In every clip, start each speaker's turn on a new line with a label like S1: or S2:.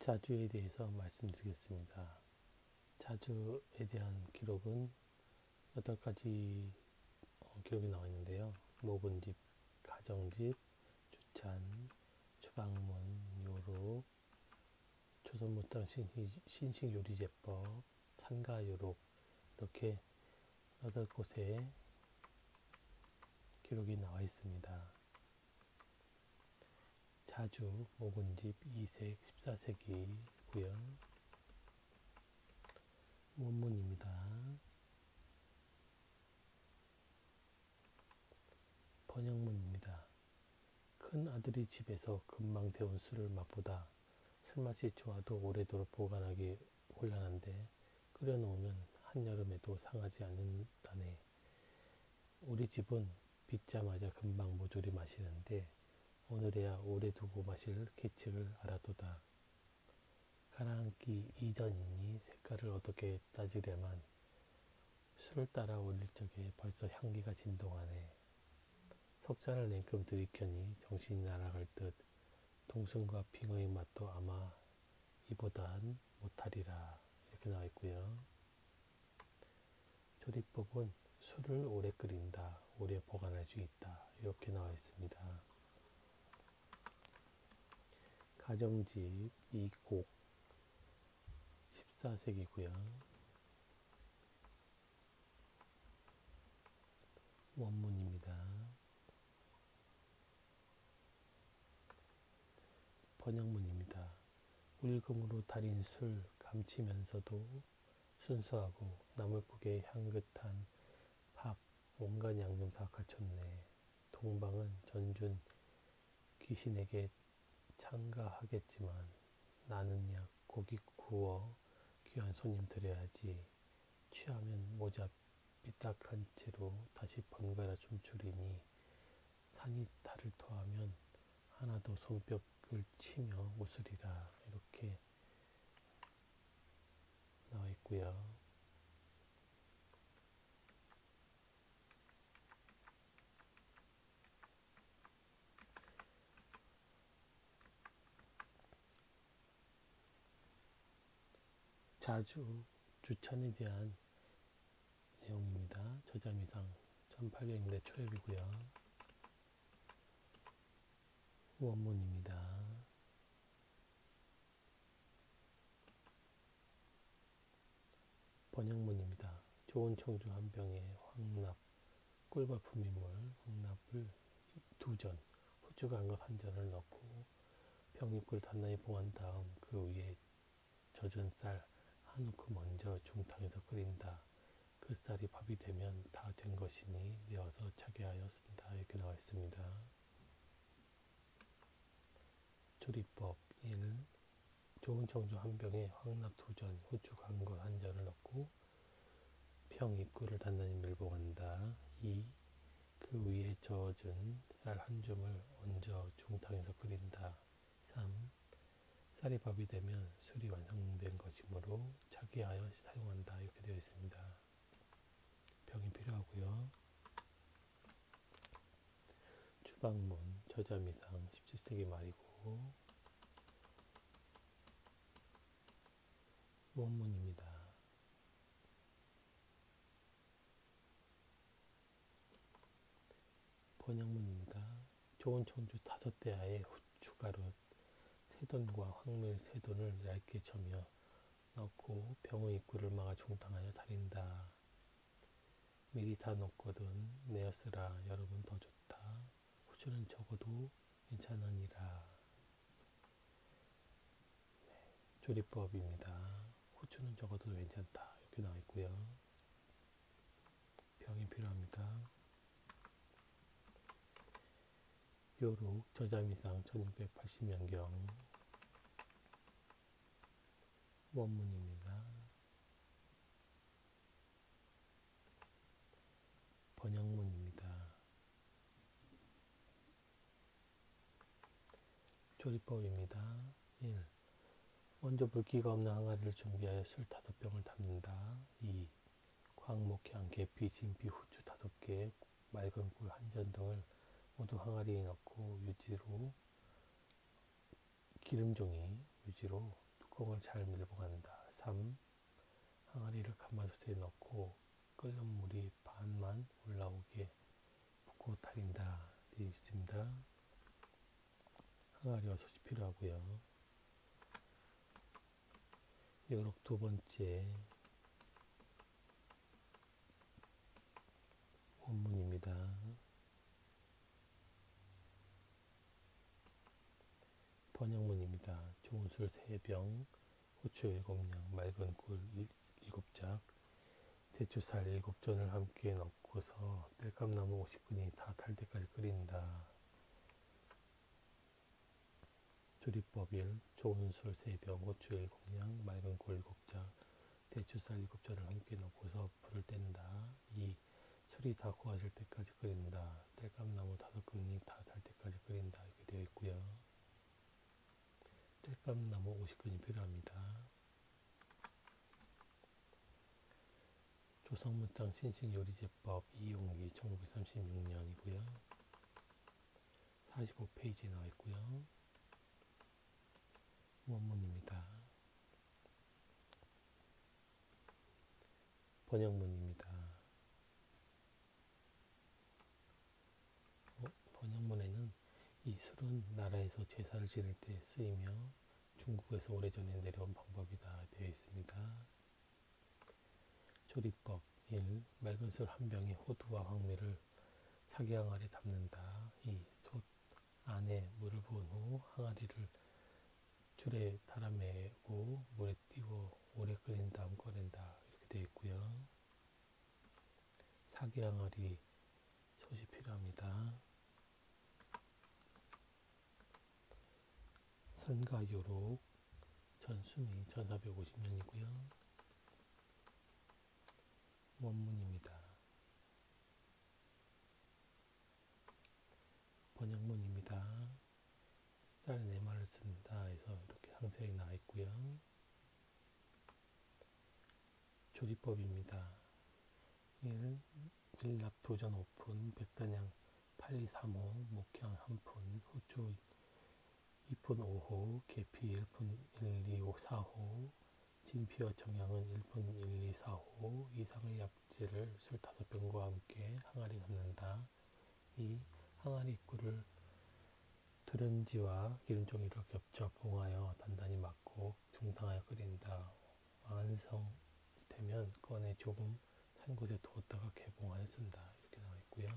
S1: 자주에 대해서 말씀드리겠습니다. 자주에 대한 기록은 8가지 기록이 나와 있는데요. 묵은집, 가정집, 주찬, 주방문, 요록, 조선무당 신식요리제법, 산가요록, 이렇게 8곳에 기록이 나와 있습니다. 자주, 묵은집, 이색, 14세기고요. 원문입니다. 번역문입니다. 큰 아들이 집에서 금방 데운 술을 맛보다 술맛이 좋아도 오래도록 보관하기 곤란한데 끓여놓으면 한여름에도 상하지 않는다네. 우리 집은 빚자마자 금방 모조리 마시는데 오늘에야 오래 두고 마실 계책을 알아도다. 가라앉기 이전이니 색깔을 어떻게 따지려만 술을 따라 올릴 적에 벌써 향기가 진동하네. 석잔을 냉큼 들이켜니 정신이 날아갈 듯 동순과 빙어의 맛도 아마 이보단 못하리라. 이렇게 나와 있고요. 조리법은 술을 오래 끓인다, 오래 보관할 수 있다. 이렇게 나와 있습니다. 가정집 이곡 14세기고요. 원문입니다. 번역문입니다. 울금으로 달인 술 감치면서도 순수하고 나물국에 향긋한 밥, 온갖 양념 다 갖췄네. 동방은 전준 귀신에게 참가하겠지만 나는 약 고기 구워 귀한 손님 드려야지. 취하면 모자 삐딱한 채로 다시 번갈아 춤추리니 산이 달을 토하면 하나도 손뼉을 치며 웃으리라. 이렇게 나와 있고요. 자주 주찬에 대한 내용입니다. 저자미상 1800년대 초엽이고요. 원문입니다. 번역문입니다. 좋은 청주 한 병에 황납, 꿀벌품이물 황납을 2전, 후추 간 것 1전을 넣고 병입꿀 단단히 봉한 다음 그 위에 젖은 쌀 한 움큼 먼저 중탕에서 끓인다. 그 쌀이 밥이 되면 다 된 것이니 내어서 차게 하였습니다. 이렇게 나와 있습니다. 조리법 1. 좋은 청주 한 병에 황납 2전, 후추 간 것 1전을 넣고 병 입구를 단단히 밀봉한다. 2. 그 위에 젖은 쌀 한 줌을 얹어 중탕에서 끓인다. 3. 쌀이 밥이 되면 술이 완성된 것이므로 차게 하여 사용한다. 이렇게 되어 있습니다. 병이 필요하고요. 주방문 저자미상 17세기 말이고 원문입니다. 번역문입니다. 좋은 청주 5대야에 후춧가루 3돈과 황밀 3돈을 얇게 쳐며 넣고 병의 입구를 막아 중탕하여 달인다. 미리 다 넣거든 내어 쓰라. 여러분 더 좋다. 후추는 적어도 괜찮으니라. 조리법입니다. 후추는 적어도 괜찮다. 이렇게 나와 있고요. 병이 필요합니다. 요록 저자미상 1680년경 원문입니다. 번역문입니다. 조리법입니다. 1. 먼저 물기가 없는 항아리를 준비하여 술 5병을 담는다. 2. 광목향, 계피, 진피, 후추 5개, 맑은 꿀 1전 등을 모두 항아리에 넣고 유지로 기름종이 유지로 뚜껑을 잘 밀봉한다. 3. 항아리를 가마솥에 넣고 끓는 물이 반만 올라오게 붓고 타린다. 되어 있습니다. 항아리와 솥이 필요하고요. 요록 두 번째 원문입니다. 번역문입니다. 좋은 술 3병, 후추 7냥, 맑은 꿀 7짝, 대추살 7전을 함께 넣고서 땔감나무 50근이 다 탈 때까지 끓인다. 조리법 1. 좋은 술 3병, 후추 7냥, 맑은 꿀 7짝, 대추살 7전을 함께 넣고서 불을 뗀다. 2. 술이 다 고아질 때까지 끓인다. 땔감나무 5근이 다 탈 때까지 끓인다. 이렇게 되어 있고요. 땔감나무 50근이 필요합니다. 조성문장 신식요리제법 이용기 1936년이고요. 45페이지에 나와 있고요. 원문입니다. 번역문입니다. 번역문에는 이 술은 나라에서 제사를 지낼 때 쓰이며 중국에서 오래전에 내려온 방법이다 되어 있습니다. 조리법 1. 맑은 술 한 병에 호두와 황미를 사기 항아리에 담는다. 2. 솥 안에 물을 부은 후 항아리를 줄에 달아매고 물에 띄워 오래 끓인 다음 꺼낸다. 이렇게 되어 있고요. 사기 항아리 솥이 필요합니다. 선과 요록 전순위 1450년이고요. 원문입니다. 번역문입니다. 쌀 4마를 쓴다 해서 이렇게 상세히 나와 있고요. 조리법입니다. 1. 밀랍 도전 오픈, 백단향 8235, 목향 1푼, 후추 2푼 5호, 계피 1푼 1254호, 진피와 청양은 1푼 1245 이상의 약재를 술 5병과 함께 항아리에 담는다. 2. 항아리 입구를 두련지와 기름종이로 겹쳐 봉하여 단단히 막고 중탕하여 끓인다. 완성되면 꺼내 조금 찬 곳에 두었다가 개봉하여 쓴다. 이렇게 나와 있고요.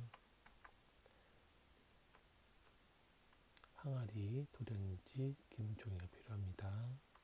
S1: 항아리, 두련지, 기름종이가 필요합니다.